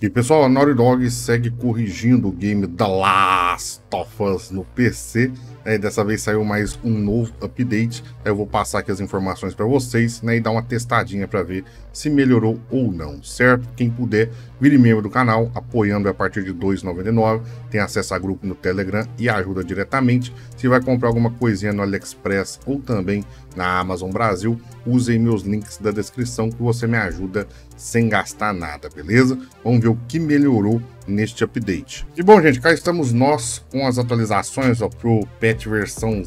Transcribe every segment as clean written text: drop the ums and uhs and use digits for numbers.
E pessoal, a Naughty Dog segue corrigindo o game The Last of Us no PC. Dessa vez saiu mais um novo update. Eu vou passar aqui as informações para vocês, e dar uma testadinha para ver se melhorou ou não, certo? Quem puder, vire membro do canal, apoiando a partir de R$ 2,99. Tem acesso a grupo no Telegram e ajuda diretamente. Se vai comprar alguma coisinha no AliExpress ou também na Amazon Brasil, usem meus links da descrição que você me ajuda sem gastar nada, beleza? Vamos ver o que melhorou neste update. E bom, gente, cá estamos nós com as atualizações para o patch versão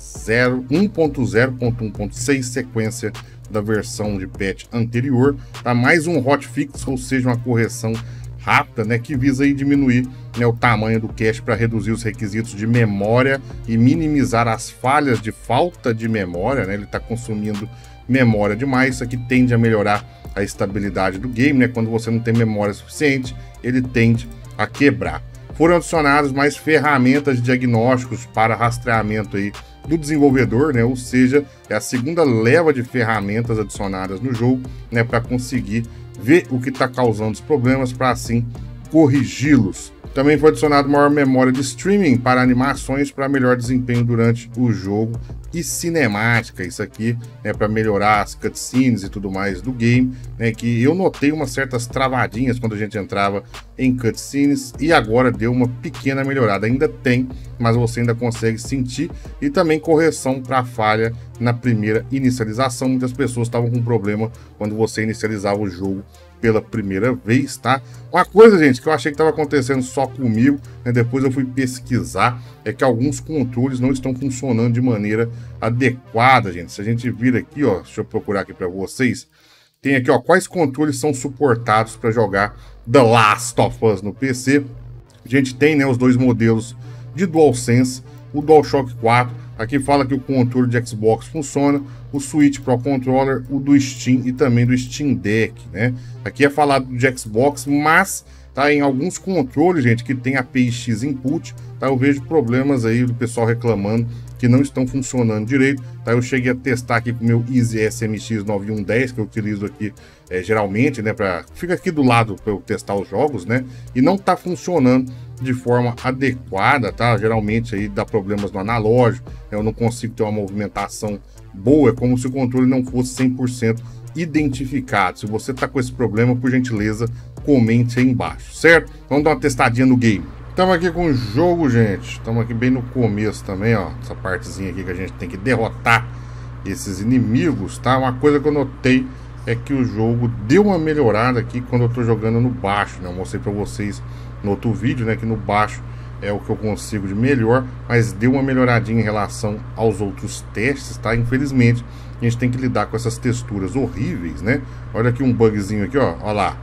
1.0.1.6, sequência da versão de patch anterior. Tá mais um hotfix, ou seja, uma correção rápida, que visa aí diminuir o tamanho do cache para reduzir os requisitos de memória e minimizar as falhas de falta de memória, Ele está consumindo memória demais. Isso aqui tende a melhorar a estabilidade do game, Quando você não tem memória suficiente, ele tende a quebrar. Foram adicionadas mais ferramentas de diagnósticos para rastreamento aí do desenvolvedor, ou seja, é a segunda leva de ferramentas adicionadas no jogo, para conseguir ver o que está causando os problemas para assim corrigi-los. Também foi adicionado maior memória de streaming para animações para melhor desempenho durante o jogo e cinemática. Isso aqui é para melhorar as cutscenes e tudo mais do game, que eu notei umas certas travadinhas quando a gente entrava em cutscenes e agora deu uma pequena melhorada. Ainda tem, mas você ainda consegue sentir. E também correção para falha na primeira inicialização. Muitas pessoas estavam com problema quando você inicializava o jogo pela primeira vez, tá? Uma coisa, gente, que eu achei que estava acontecendo só comigo, depois eu fui pesquisar, é que alguns controles não estão funcionando de maneira adequada, gente. Se a gente vir aqui, deixa eu procurar aqui para vocês, tem aqui, quais controles são suportados para jogar The Last of Us no PC. A gente tem, os dois modelos de DualSense, o DualShock 4, aqui fala que o controle de Xbox funciona, o Switch Pro Controller, o do Steam e também do Steam Deck, Aqui é falado de Xbox, mas em alguns controles, gente, que tem API-X input, eu vejo problemas aí do pessoal reclamando que não estão funcionando direito, Eu cheguei a testar aqui com o meu Easy SMX 9110, que eu utilizo aqui geralmente, fica aqui do lado para eu testar os jogos, e não está funcionando de forma adequada, Geralmente aí dá problemas no analógico, eu não consigo ter uma movimentação boa, é como se o controle não fosse 100% identificado. Se você tá com esse problema, por gentileza, comente aí embaixo, certo? Vamos dar uma testadinha no game. Estamos aqui com o jogo, gente. Estamos aqui bem no começo também, essa partezinha aqui que a gente tem que derrotar esses inimigos, Uma coisa que eu notei é que o jogo deu uma melhorada aqui quando eu tô jogando no baixo, Eu mostrei para vocês no outro vídeo, que no baixo é o que eu consigo de melhor, mas deu uma melhoradinha em relação aos outros testes, Infelizmente, a gente tem que lidar com essas texturas horríveis, Olha aqui um bugzinho aqui, Olha lá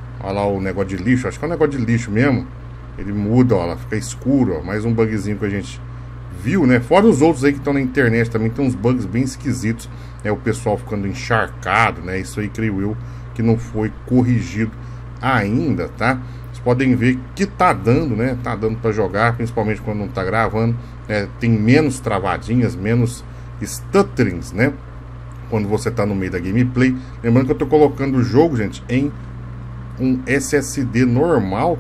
o negócio de lixo, acho que é um negócio de lixo mesmo. Ele muda, lá fica escuro, mais um bugzinho que a gente viu, Fora os outros aí que estão na internet, também tem uns bugs bem esquisitos, o pessoal ficando encharcado, Isso aí, creio eu, que não foi corrigido ainda, Vocês podem ver que tá dando, Tá dando para jogar, principalmente quando não tá gravando. Tem menos travadinhas, menos stutterings, quando você tá no meio da gameplay. Lembrando que eu tô colocando o jogo, gente, em um SSD normal,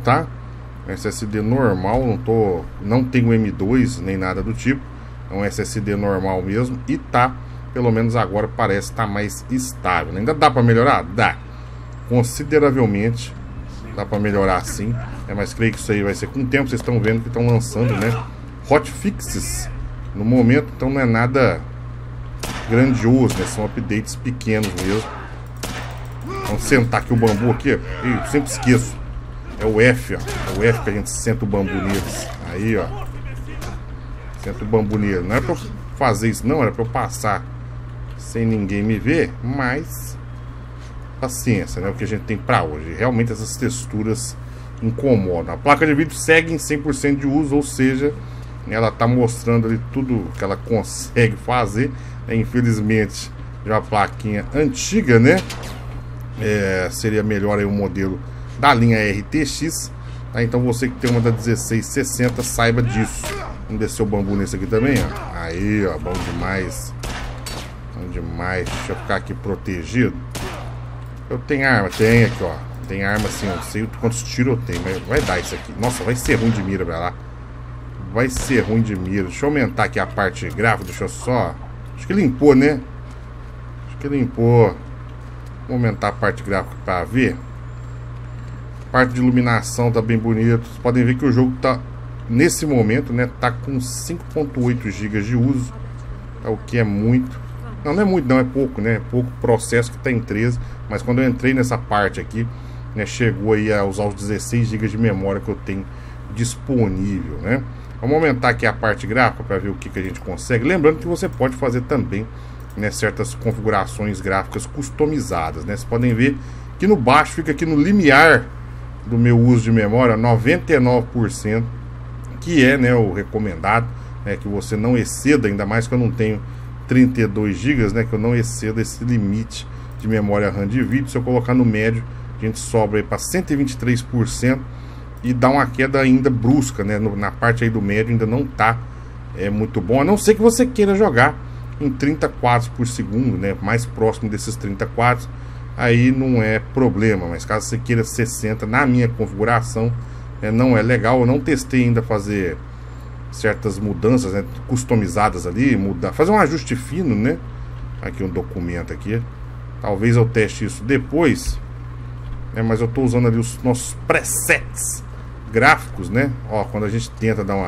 SSD normal, não tenho M2 nem nada do tipo. É um SSD normal mesmo e pelo menos agora parece estar mais estável. Ainda dá para melhorar? Dá. Consideravelmente dá para melhorar sim, mas creio que isso aí vai ser com o tempo. Vocês estão vendo que estão lançando, hotfixes no momento, então não é nada grandioso, são updates pequenos mesmo. Vamos sentar aqui o bambu aqui, eu sempre esqueço, é o F, é o F que a gente senta o bambu neles, aí senta o bambu neles. Não era para eu fazer isso não, era para eu passar sem ninguém me ver, mas paciência, o que a gente tem para hoje. Realmente essas texturas incomodam. A placa de vídeo segue em 100% de uso, ou seja, ela tá mostrando ali tudo que ela consegue fazer, Infelizmente, já uma plaquinha antiga, seria melhor aí o modelo da linha RTX, Então você que tem uma da 1660, saiba disso. Vamos descer o bambu nesse aqui também, Aí, bom demais. Bom demais. Deixa eu ficar aqui protegido. Eu tenho arma, tem aqui, Tem arma assim, eu não sei quantos tiros eu tenho, mas vai dar isso aqui. Nossa, vai ser ruim de mira pra lá. Vai ser ruim de mira. Deixa eu aumentar aqui a parte gráfica, deixa eu só... Acho que limpou, né? Acho que limpou. Vou aumentar a parte gráfica pra ver. A parte de iluminação tá bem bonito. Vocês podem ver que o jogo tá, nesse momento, né, tá com 5.8 GB de uso. Tá, o que é muito. Não, não é muito não, é pouco, né? É pouco processo que tá em 13. Mas quando eu entrei nessa parte aqui, né, chegou aí a usar os 16 GB de memória que eu tenho disponível, né? Vamos aumentar aqui a parte gráfica para ver o que a gente consegue. Lembrando que você pode fazer também, né, certas configurações gráficas customizadas, né? Vocês podem ver que no baixo fica aqui no limiar do meu uso de memória 99%, que é, né, o recomendado, né, que você não exceda, ainda mais que eu não tenho 32 GB, né, que eu não exceda esse limite de memória RAM de vídeo. Se eu colocar no médio, a gente sobra aí para 123% e dá uma queda ainda brusca, né, na parte aí do médio ainda não tá muito bom, a não ser que você queira jogar em 30 quadros por segundo, né, mais próximo desses 30 quadros, aí não é problema. Mas caso você queira 60, na minha configuração, não é legal. Eu não testei ainda fazer certas mudanças, né, customizadas ali, fazer um ajuste fino, né. Aqui um documento aqui, talvez eu teste isso depois, né, mas eu tô usando ali os nossos presets gráficos, né. Ó, quando a gente tenta dar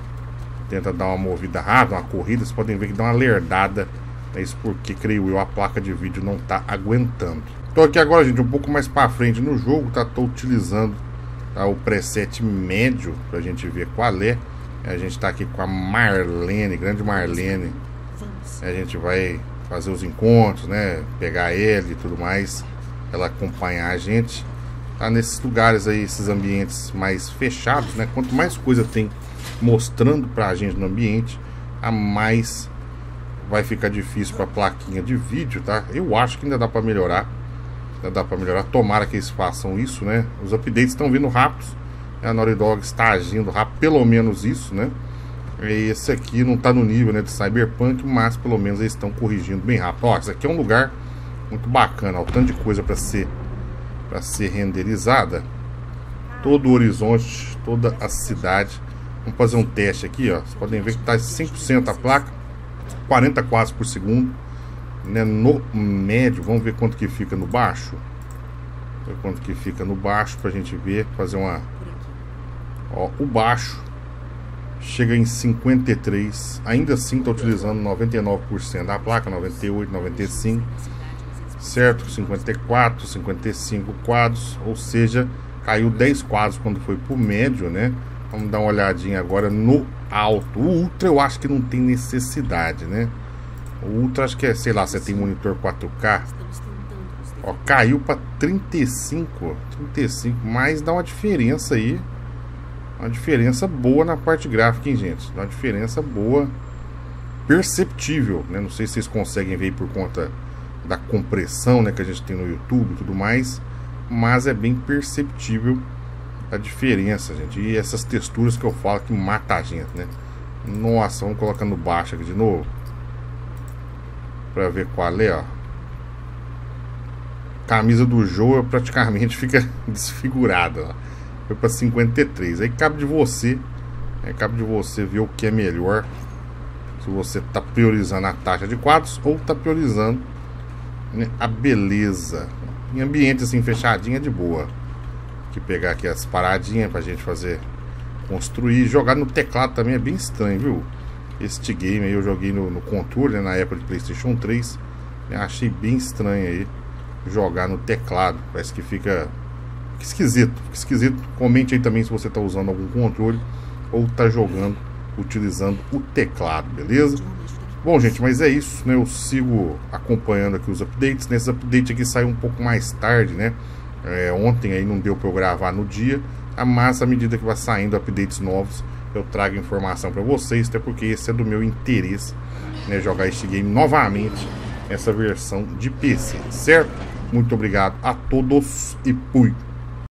uma movida rápida, uma corrida, vocês podem ver que dá uma lerdada. É isso porque, creio eu, a placa de vídeo não tá aguentando. Tô aqui agora, gente, um pouco mais para frente no jogo, tá? Tô utilizando, tá, o preset médio pra gente ver qual é. A gente tá aqui com a Marlene, grande Marlene. A gente vai fazer os encontros, né? Pegar ele e tudo mais, ela acompanhar a gente. Tá nesses lugares aí, esses ambientes mais fechados, né? Quanto mais coisa tem mostrando pra gente no ambiente, a mais vai ficar difícil pra plaquinha de vídeo, tá? Eu acho que ainda dá pra melhorar. Ainda dá pra melhorar. Tomara que eles façam isso, né? Os updates estão vindo rápidos. A Naughty Dog está agindo rápido, pelo menos isso, né? Esse aqui não tá no nível, né, de Cyberpunk, mas pelo menos eles estão corrigindo bem rápido. Ó, esse aqui é um lugar muito bacana, ó, o tanto de coisa pra ser renderizada. Todo o horizonte, toda a cidade. Vamos fazer um teste aqui, ó. Vocês podem ver que tá 100% a placa, 40 quadros por segundo, né, no médio. Vamos ver quanto que fica no baixo. Ver quanto que fica no baixo pra gente ver, fazer uma... Ó, o baixo chega em 53. Ainda assim tá utilizando 99% da placa, 98, 95, certo? 54, 55 quadros, ou seja, caiu 10 quadros quando foi pro médio, né? Vamos dar uma olhadinha agora no alto. O Ultra eu acho que não tem necessidade, né? O Ultra acho que é, sei lá, você tem monitor 4K. Ó, caiu para 35, mas dá uma diferença aí. Uma diferença boa na parte gráfica, hein, gente? Uma diferença boa, perceptível, né? Não sei se vocês conseguem ver por conta da compressão, né, que a gente tem no YouTube e tudo mais, mas é bem perceptível a diferença, gente. E essas texturas que eu falo que mata a gente, né? Nossa, vamos colocar no baixo aqui de novo pra ver qual é, ó. Camisa do Joe praticamente fica desfigurada, ó. Foi para 53. Aí cabe de você, ver o que é melhor. Se você tá priorizando a taxa de quadros ou tá priorizando, né, a beleza. Em ambiente assim fechadinho é de boa. Que pegar aqui as paradinhas pra gente fazer, construir. Jogar no teclado também é bem estranho, viu? Este game aí eu joguei no controle, né, na época de PlayStation 3. Eu achei bem estranho aí jogar no teclado. Parece que fica esquisito, esquisito. Comente aí também se você está usando algum controle ou está jogando utilizando o teclado, beleza? Bom, gente, mas é isso, né? Eu sigo acompanhando aqui os updates. Nesses updates aqui saiu um pouco mais tarde, né? Ontem aí não deu para eu gravar no dia, mas à medida que vai saindo updates novos, eu trago informação para vocês, até porque esse é do meu interesse, né? Jogar este game novamente, essa versão de PC, certo? Muito obrigado a todos e fui!